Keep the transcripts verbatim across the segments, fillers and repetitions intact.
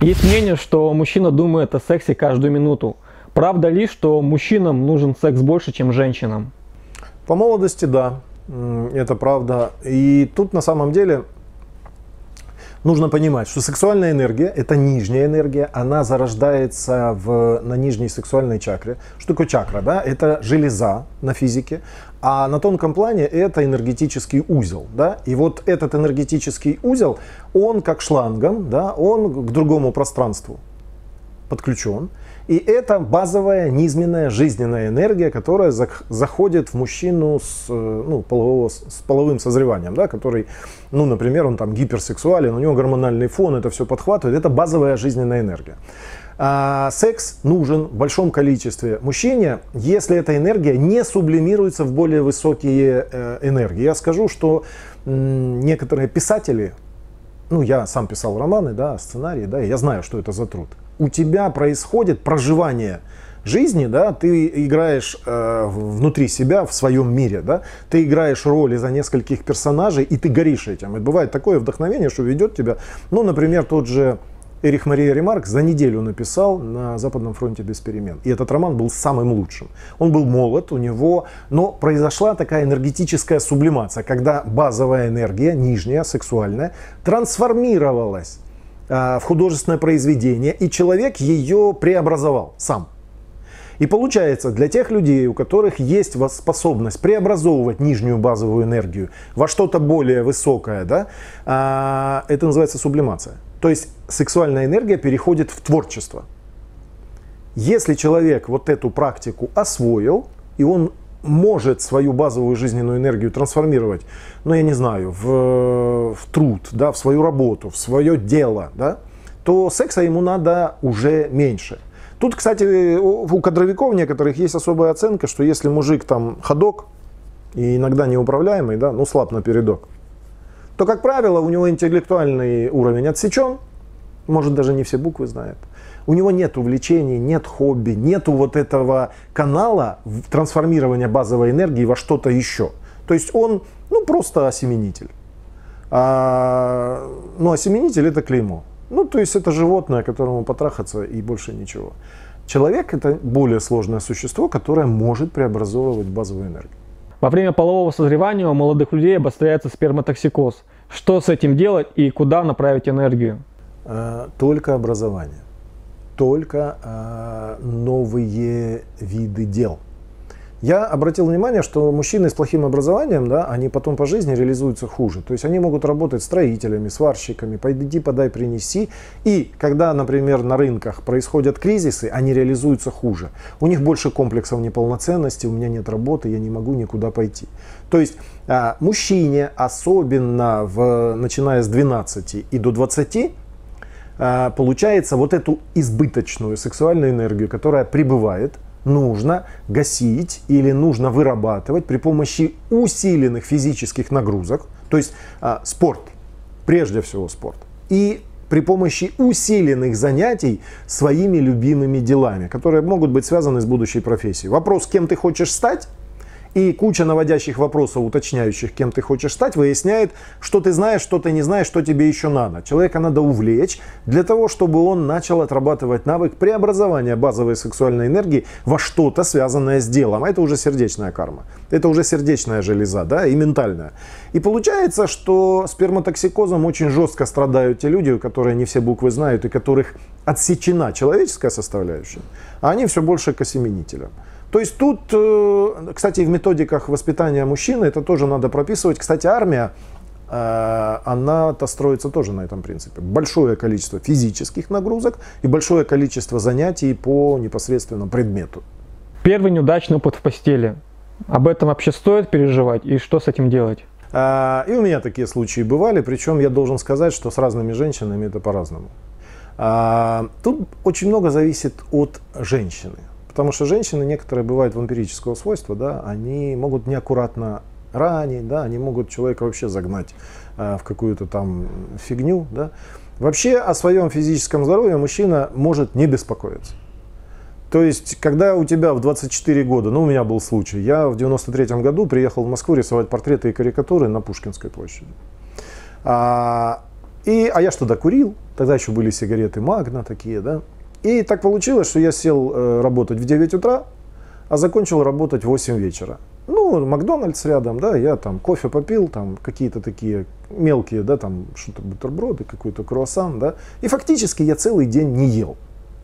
Есть мнение, что мужчина думает о сексе каждую минуту. Правда ли, что мужчинам нужен секс больше, чем женщинам? По молодости, да, это правда. И тут на самом деле нужно понимать, что сексуальная энергия – это нижняя энергия, она зарождается в, на нижней сексуальной чакре. Что такое чакра? Да? Это железа на физике, а на тонком плане это энергетический узел. Да? И вот этот энергетический узел, он как шлангом, да, он к другому пространству подключен. И это базовая низменная жизненная энергия, которая заходит в мужчину с, ну, полового, с половым созреванием, да, который, ну, например, он там гиперсексуален, у него гормональный фон, это все подхватывает. Это базовая жизненная энергия. А секс нужен в большом количестве мужчине, если эта энергия не сублимируется в более высокие э, энергии. Я скажу, что м, некоторые писатели, ну, я сам писал романы, да, сценарии, да, и я знаю, что это за труд. У тебя происходит проживание жизни, да, ты играешь э, внутри себя, в своем мире, да, ты играешь роли за нескольких персонажей, и ты горишь этим. И бывает такое вдохновение, что ведет тебя, ну, например, тот же Эрих Мария Ремарк за неделю написал «На Западном фронте без перемен». И этот роман был самым лучшим. Он был молод, у него, но произошла такая энергетическая сублимация, когда базовая энергия, нижняя, сексуальная, трансформировалась в художественное произведение, и человек ее преобразовал сам. И получается, для тех людей, у которых есть способность преобразовывать нижнюю базовую энергию во что-то более высокое, да, это называется сублимация. То есть сексуальная энергия переходит в творчество. Если человек вот эту практику освоил, и он может свою базовую жизненную энергию трансформировать, ну, я не знаю, в, в труд, да, в свою работу, в свое дело, да, то секса ему надо уже меньше. Тут, кстати, у кадровиков некоторых есть особая оценка, что если мужик там ходок и иногда неуправляемый, да, ну, слаб напередок, то, как правило, у него интеллектуальный уровень отсечен, может, даже не все буквы знает. У него нет увлечений, нет хобби, нету вот этого канала трансформирования базовой энергии во что-то еще. То есть он, ну, просто осеменитель. А, ну, осеменитель — это клеймо. Ну, то есть это животное, которому потрахаться и больше ничего. Человек — это более сложное существо, которое может преобразовывать базовую энергию. Во время полового созревания у молодых людей обостряется сперматоксикоз. Что с этим делать и куда направить энергию? А, только образование. Только а, новые виды дел. Я обратил внимание, что мужчины с плохим образованием, да, они потом по жизни реализуются хуже. То есть они могут работать строителями, сварщиками, пойди, подай, принеси. И когда, например, на рынках происходят кризисы, они реализуются хуже. У них больше комплексов неполноценности, у меня нет работы, я не могу никуда пойти. То есть а, мужчине, особенно в, начиная с двенадцати и до двадцати, а, получается вот эту избыточную сексуальную энергию, которая прибывает, нужно гасить или нужно вырабатывать при помощи усиленных физических нагрузок, то есть а, спорт, прежде всего спорт, и при помощи усиленных занятий своими любимыми делами, которые могут быть связаны с будущей профессией. Вопрос, кем ты хочешь стать, и куча наводящих вопросов, уточняющих, кем ты хочешь стать, выясняет, что ты знаешь, что ты не знаешь, что тебе еще надо. Человека надо увлечь для того, чтобы он начал отрабатывать навык преобразования базовой сексуальной энергии во что-то, связанное с делом. А это уже сердечная карма. Это уже сердечная железа, да, и ментальная. И получается, что сперматоксикозом очень жестко страдают те люди, которые не все буквы знают и которых отсечена человеческая составляющая, а они все больше к осеменителям. То есть тут, кстати, в методиках воспитания мужчины это тоже надо прописывать. Кстати, армия, она-то строится тоже на этом принципе. Большое количество физических нагрузок и большое количество занятий по непосредственному предмету. Первый неудачный опыт в постели. Об этом вообще стоит переживать и что с этим делать? И у меня такие случаи бывали, причем я должен сказать, что с разными женщинами это по-разному. Тут очень много зависит от женщины. Потому что женщины, некоторые бывают вампирического свойства, да, они могут неаккуратно ранить, да, они могут человека вообще загнать э, в какую-то там фигню. Да. Вообще о своем физическом здоровье мужчина может не беспокоиться. То есть, когда у тебя в двадцать четыре года, ну у меня был случай, я в девяносто третьем году приехал в Москву рисовать портреты и карикатуры на Пушкинской площади. А, И, а я что тогда курил, тогда еще были сигареты Магна такие, да. И так получилось, что я сел э, работать в девять утра, а закончил работать в восемь вечера. Ну, Макдональдс рядом, да, я там кофе попил, там какие-то такие мелкие, да, там что-то бутерброды, какой-то круассан, да. И фактически я целый день не ел.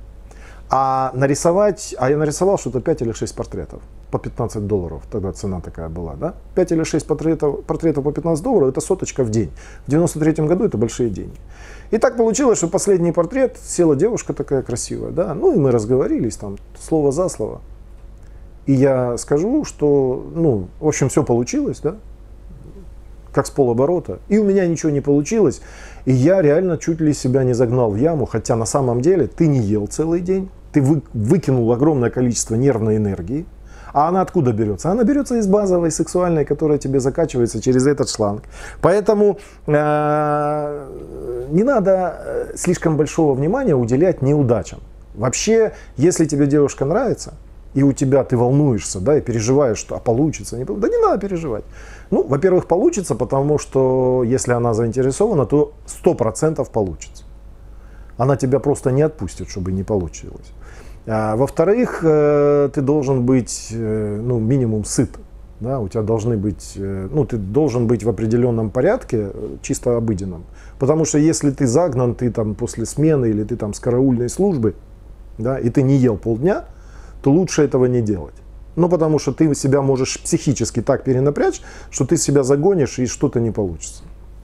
А нарисовать, а я нарисовал что-то пять или шесть портретов по пятнадцать долларов, тогда цена такая была, да. пять или шесть портретов, портретов по пятнадцать долларов, это соточка в день. В девяносто третьем году это большие деньги. И так получилось, что последний портрет, села девушка такая красивая, да, ну и мы разговорились там, слово за слово. И я скажу, что, ну, в общем, все получилось, да, как с полоборота. И у меня ничего не получилось. И я реально чуть ли себя не загнал в яму, хотя на самом деле ты не ел целый день, ты вы, выкинул огромное количество нервной энергии. А она откуда берется? Она берется из базовой сексуальной, которая тебе закачивается через этот шланг. Поэтому э, не надо слишком большого внимания уделять неудачам. Вообще, если тебе девушка нравится, и у тебя ты волнуешься, да, и переживаешь, что а получится, не получится. Да не надо переживать. Ну, во-первых, получится, потому что если она заинтересована, то сто процентов получится. Она тебя просто не отпустит, чтобы не получилось. А, во-вторых, э, ты должен быть, э, ну, минимум сыт. Да, у тебя должны быть, э, ну, ты должен быть в определенном порядке, чисто обыденном. Потому что если ты загнан, ты там после смены или ты там с караульной службы, да, и ты не ел полдня, то лучше этого не делать. Ну, потому что ты себя можешь психически так перенапрячь, что ты себя загонишь и что-то не получится.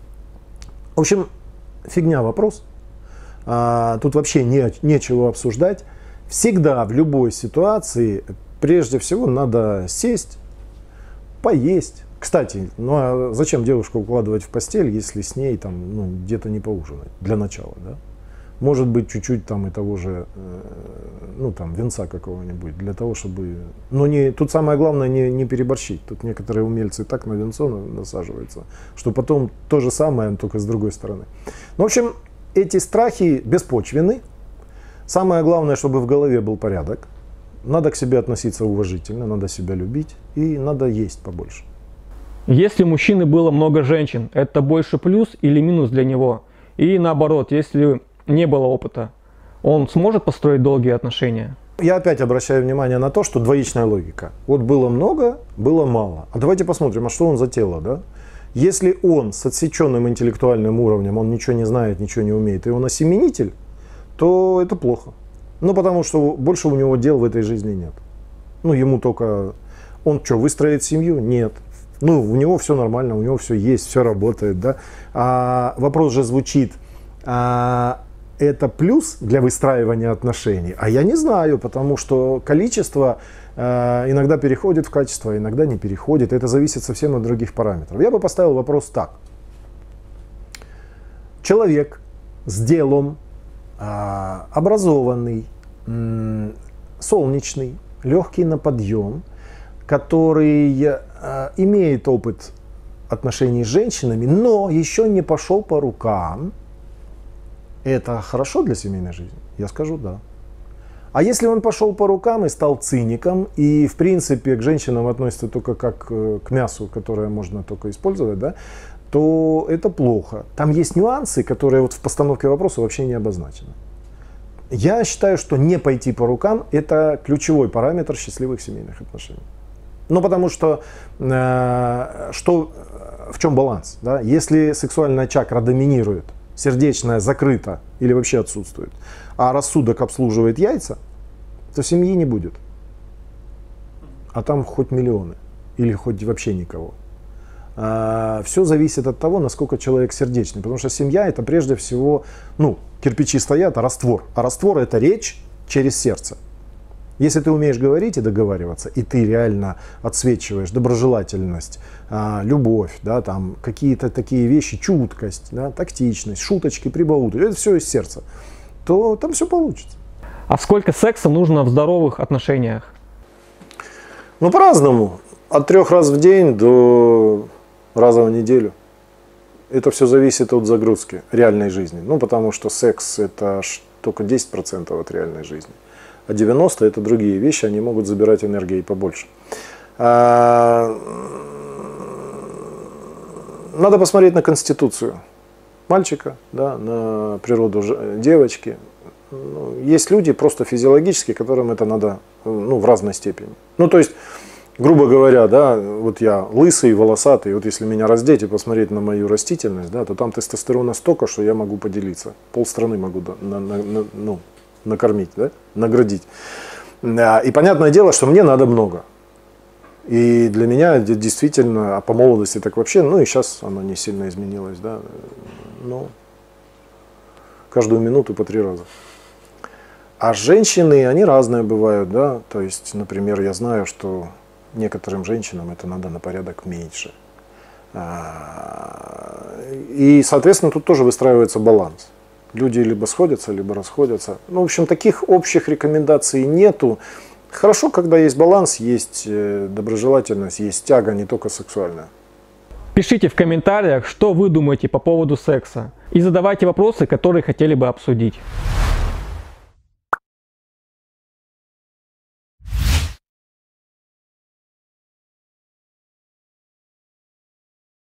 В общем, фигня вопрос. А, тут вообще не, нечего обсуждать. Всегда в любой ситуации прежде всего надо сесть, поесть. Кстати, ну а зачем девушку укладывать в постель, если с ней там, ну, где-то не поужинать для начала, да? Может быть, чуть-чуть там и того же, ну там, винца какого-нибудь, для того, чтобы... Но не, тут самое главное не, не переборщить. Тут некоторые умельцы так на винцо насаживаются, что потом то же самое, только с другой стороны. Ну, в общем, эти страхи беспочвенны. Самое главное, чтобы в голове был порядок. Надо к себе относиться уважительно, надо себя любить и надо есть побольше. Если у мужчины было много женщин, это больше плюс или минус для него? И наоборот, если не было опыта, он сможет построить долгие отношения? Я опять обращаю внимание на то, что двоичная логика. Вот было много, было мало. А давайте посмотрим, а что он за тело, да? Если он с отсеченным интеллектуальным уровнем, он ничего не знает, ничего не умеет, и он осеменитель, то это плохо. Ну, потому что больше у него дел в этой жизни нет. Ну, ему только... Он что, выстроит семью? Нет. Ну, у него все нормально, у него все есть, все работает, да. А вопрос же звучит, а это плюс для выстраивания отношений? А я не знаю, потому что количество э, иногда переходит в качество, иногда не переходит. Это зависит совсем от других параметров. Я бы поставил вопрос так. Человек с делом, э, образованный, э, солнечный, легкий на подъем, который э, имеет опыт отношений с женщинами, но еще не пошел по рукам, это хорошо для семейной жизни? Я скажу да. А если он пошел по рукам и стал циником, и в принципе к женщинам относится только как к мясу, которое можно только использовать, да, то это плохо. Там есть нюансы, которые вот в постановке вопроса вообще не обозначены. Я считаю, что не пойти по рукам – это ключевой параметр счастливых семейных отношений. Ну, потому что, э, что в чем баланс? Да? Если сексуальная чакра доминирует, сердечная закрыта или вообще отсутствует, а рассудок обслуживает яйца, то семьи не будет. А там хоть миллионы или хоть вообще никого. А, все зависит от того, насколько человек сердечный. Потому что семья — это прежде всего, ну, кирпичи стоят, а раствор. А раствор — это речь через сердце. Если ты умеешь говорить и договариваться, и ты реально отсвечиваешь доброжелательность, любовь, да, там, какие-то такие вещи, чуткость, да, тактичность, шуточки, прибаутки, это все из сердца, то там все получится. А сколько секса нужно в здоровых отношениях? Ну, по-разному. От трех раз в день до раза в неделю. Это все зависит от загрузки реальной жизни. Ну, потому что секс — это только десять процентов от реальной жизни. А девяносто процентов это другие вещи, они могут забирать энергии побольше. Надо посмотреть на Конституцию. мальчика, да, на природу девочки. Есть люди просто физиологически, которым это надо, ну, в разной степени. Ну, то есть, грубо говоря, да, вот я лысый, волосатый, вот если меня раздеть и посмотреть на мою растительность, да, то там тестостерона столько, что я могу поделиться. Полстраны могу на, на, на, ну, накормить, да, наградить. И понятное дело, что мне надо много. И для меня действительно, а по молодости так вообще, ну и сейчас оно не сильно изменилось, да, ну, каждую минуту по три раза. А женщины, они разные бывают, да, то есть, например, я знаю, что некоторым женщинам это надо на порядок меньше. И, соответственно, тут тоже выстраивается баланс. Люди либо сходятся, либо расходятся. Ну, в общем, таких общих рекомендаций нету. Хорошо, когда есть баланс, есть доброжелательность, есть тяга, не только сексуальная. Пишите в комментариях, что вы думаете по поводу секса. И задавайте вопросы, которые хотели бы обсудить.